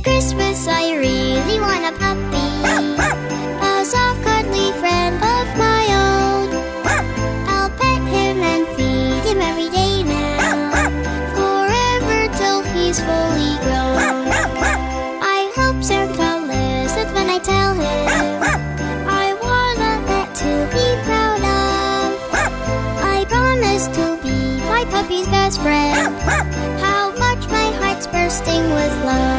Christmas I really want a puppy, a soft cuddly friend of my own. I'll pet him and feed him every day now, forever till he's fully grown. I hope Santa listens when I tell him I want a pet to be proud of. I promise to be my puppy's best friend. How much my heart's bursting with love.